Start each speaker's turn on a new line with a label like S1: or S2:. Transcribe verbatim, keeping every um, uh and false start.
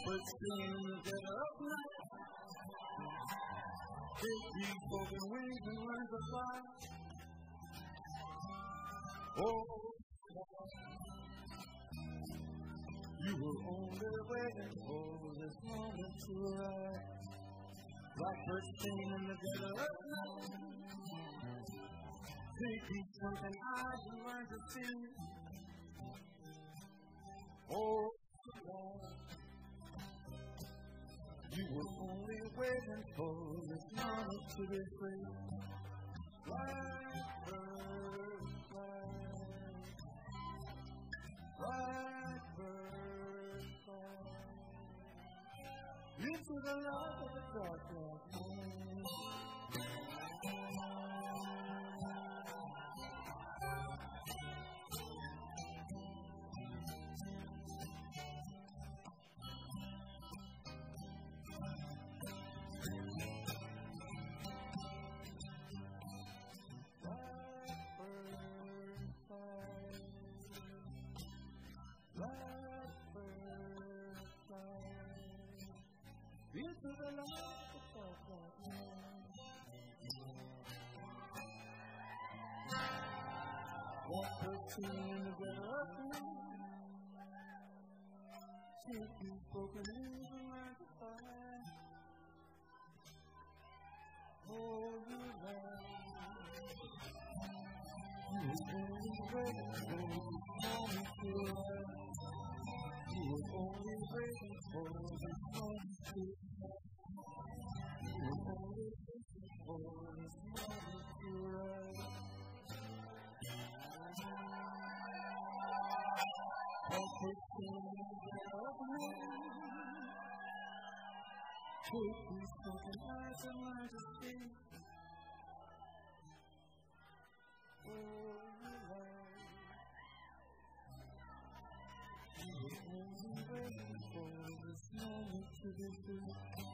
S1: Blackbird sing the dead of night. Take these broken wings and learn to fly. Oh, you were only waiting for this moment to arrive. Blackbird sing in the dead of night. Take these sunken eyes and learn to see. Oh, you were only waiting for this moment to be free. Blackbird fly, blackbird fly, into the light of the dark night. Into the light of the dark Blackbird sing in the dead of night. Take these broken wings and learn to fly. Hold your life. You were only waiting for this moment to arrive. You were only waiting for this moment to arrive. You were only waiting for this moment to arrive. Blackbird sing in the dead of night. Take these broken eyes and learn to see. Oh, you light. You were only waiting for this moment to be free.